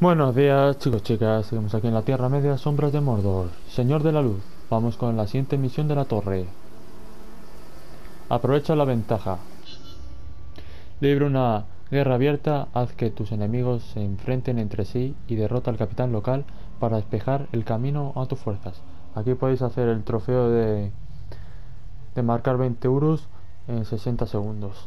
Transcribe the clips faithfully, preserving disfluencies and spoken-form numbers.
Buenos días, chicos, chicas. Seguimos aquí en la Tierra Media, Sombras de Mordor. Señor de la Luz, vamos con la siguiente misión de la torre. Aprovecha la ventaja. Libra una guerra abierta, haz que tus enemigos se enfrenten entre sí y derrota al capitán local para despejar el camino a tus fuerzas. Aquí podéis hacer el trofeo de, de marcar veinte euros en sesenta segundos.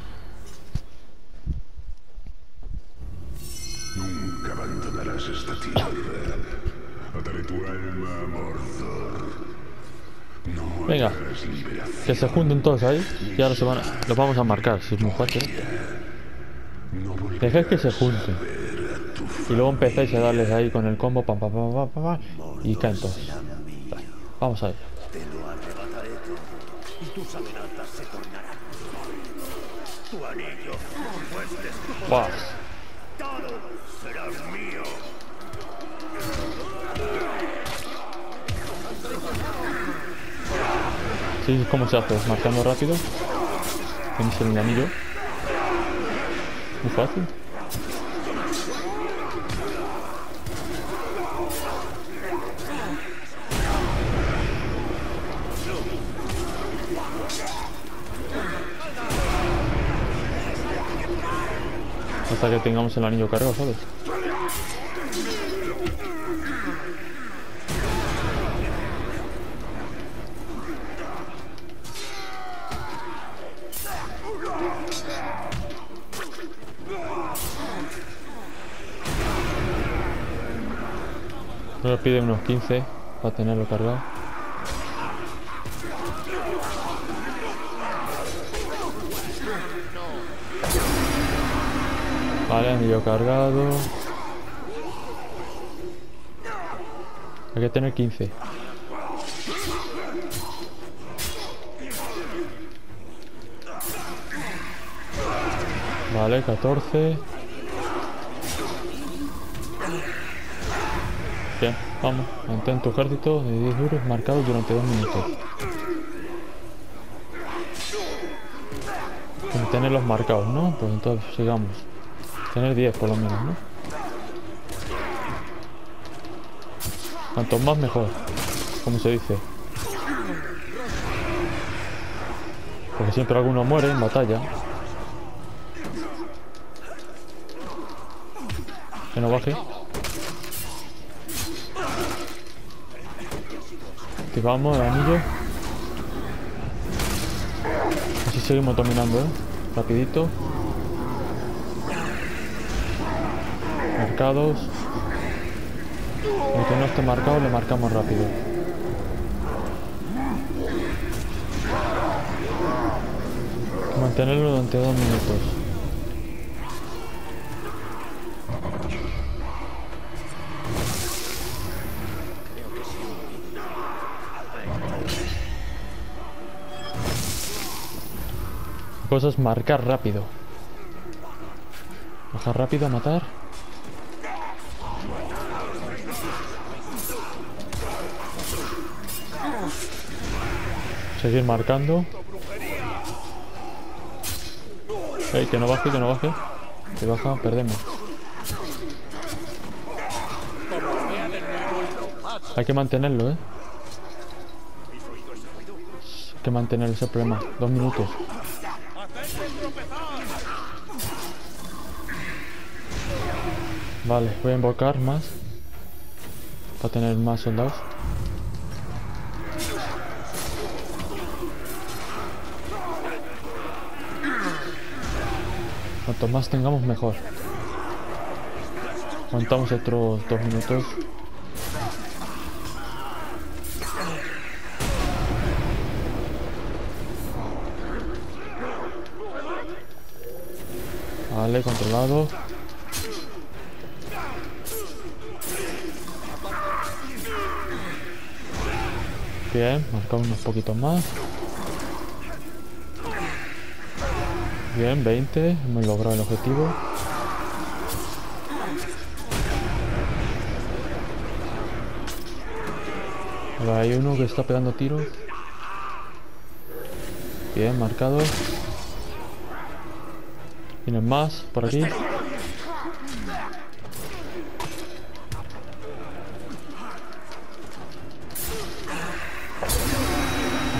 Nunca abandonarás esta tierra. Ataré tu alma a Mordor. No Venga, hallarás liberación. que se junten todos ahí y ahora se van a, los vamos a marcar, si es muy fácil. No Dejad que se junten volverás a tu y luego empezáis a darles ahí con el combo pam pam pam pam pam, pam y caen todos. Vamos a ello. Te lo arrebataré todo, y tus amenazas se tornarán. Tu anillo, pues tu Buah. todo será mío. Sí, ¿cómo se hace? Marcando rápido. Tenéis el anillo. Muy fácil. Hasta que tengamos el anillo cargado, ¿sabes? Ahora pide unos quince para tenerlo cargado. Vale, anillo cargado. Hay que tener quince. Vale, catorce. Bien, vamos. Mantén tu ejército de diez euros marcados durante dos minutos. Hay que tenerlos marcados, ¿no? Pues entonces sigamos. Tener diez por lo menos, ¿no? Cuanto más mejor, como se dice. Porque siempre alguno muere en batalla. Que no baje. Activamos el anillo. Así seguimos dominando, ¿eh? Rapidito. Marcados. El que no esté marcado le marcamos rápido. Hay que mantenerlo durante dos minutos. La cosa es marcar rápido. Bajar rápido a matar. Seguir marcando. Ey, que no baje, que no baje. Si baja, perdemos. Hay que mantenerlo, ¿eh? Hay que mantener ese problema. Dos minutos. Vale, voy a invocar más. Para tener más soldados. Cuanto más tengamos, mejor. Aguantamos otros dos minutos. Vale, controlado. Bien, marcamos unos poquitos más. Bien, veinte. Hemos logrado el objetivo. Ahora hay uno que está pegando tiros. Bien, marcado. Vienen más por aquí.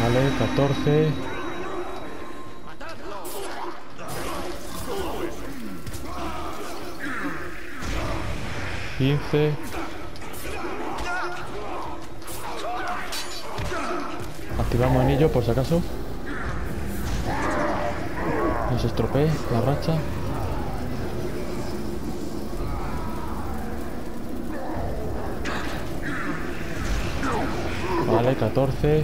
Vale, catorce. quince. Activamos anillo por si acaso. No se estropee la racha. Vale, catorce.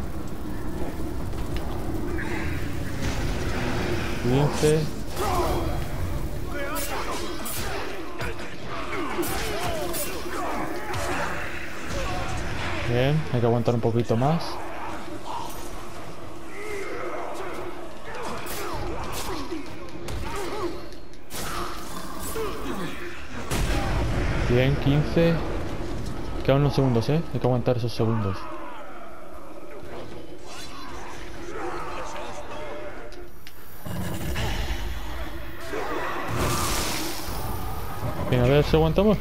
quince. Bien, hay que aguantar un poquito más. Bien, quince. Quedan unos segundos, eh. Hay que aguantar esos segundos. Bien, a ver si aguantamos.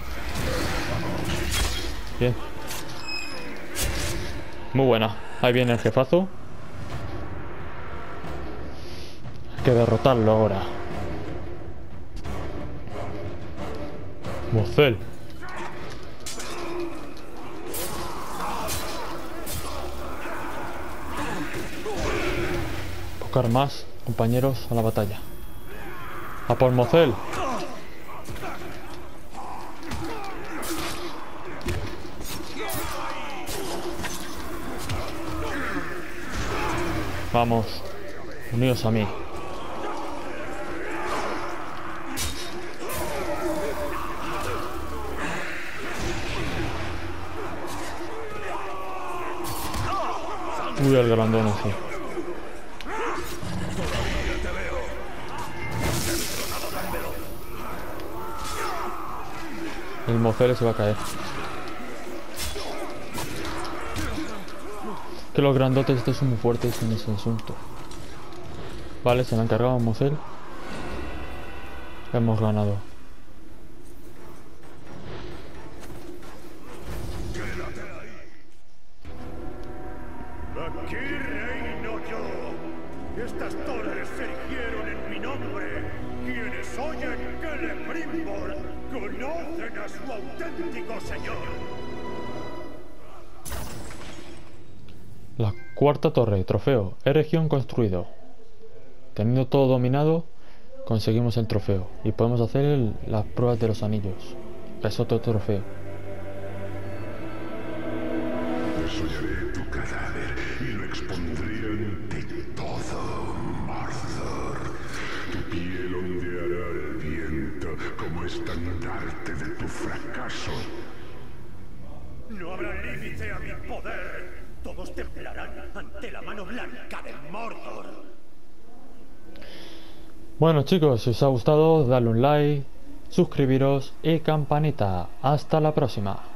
Bien. Muy buena. Ahí viene el jefazo. Hay que derrotarlo ahora. Mosel. Buscar más compañeros a la batalla. A por Mosel. Vamos, unidos a mí. Uy, el grandón ese. El Mosel se va a caer. Que los grandotes estos son muy fuertes en ese asunto. Vale, se me ha encargado a Mosel. Hemos ganado. Aquí reino yo. Estas torres se erigieron en mi nombre. Quienes oyen Celebrimbor conocen a su auténtico señor. La cuarta torre, trofeo. E-región construido. Teniendo todo dominado, conseguimos el trofeo. Y podemos hacer el, las pruebas de los anillos. Es otro trofeo. Desollaré tu cadáver y lo expondré ante todo Mordor. Tu piel ondeará al viento como estandarte de tu fracaso. No habrá límite a mi poder. Todos temblarán ante la mano blanca de Mordor. Bueno chicos, si os ha gustado, dadle un like, suscribiros y campanita. Hasta la próxima.